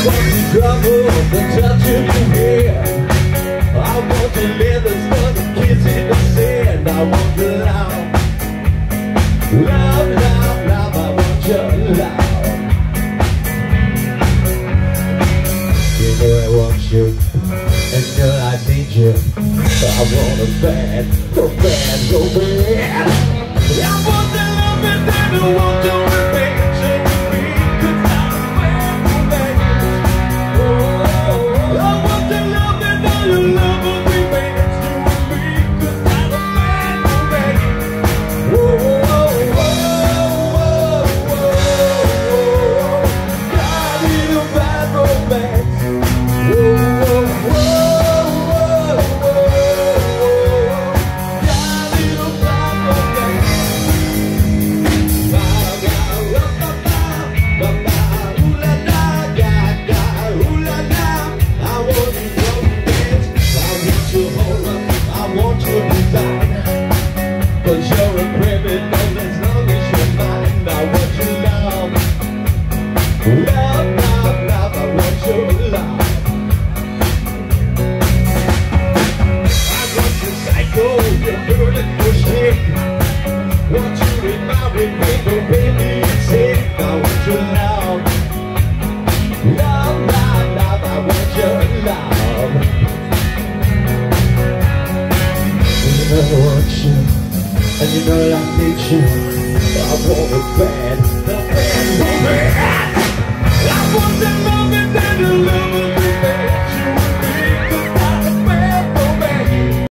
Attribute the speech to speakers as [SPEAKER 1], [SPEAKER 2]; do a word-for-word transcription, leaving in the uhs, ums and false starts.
[SPEAKER 1] want to trouble, the touch of your hair. I want to live the stuff, kiss in the sand. I want your love, love, love, love. I want your love. You know I want you, and girl I need you. I want a bad, go bad, go bad. I want the love and then I want your revenge. Cause you're a criminal as long as you're mine. I want your love, love, love, love. I want your love. I want your psycho, your beautiful shit. Want you in my window, baby, it's it. I want your love, love, love, love. I want your love. I want you. And you know I need you. I want it bad, the bad woman.